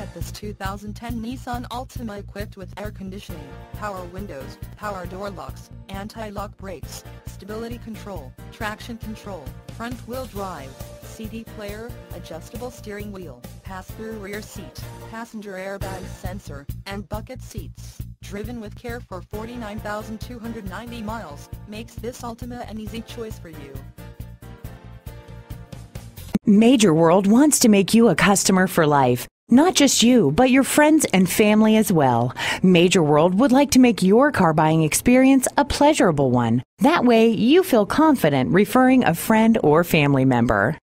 Get this 2010 Nissan Altima equipped with air conditioning, power windows, power door locks, anti-lock brakes, stability control, traction control, front-wheel drive, CD player, adjustable steering wheel, pass-through rear seat, passenger airbag sensor, and bucket seats. Driven with care for 49,290 miles, makes this Altima an easy choice for you. Major World wants to make you a customer for life. Not just you, but your friends and family as well. Major World would like to make your car buying experience a pleasurable one. That way, you feel confident referring a friend or family member.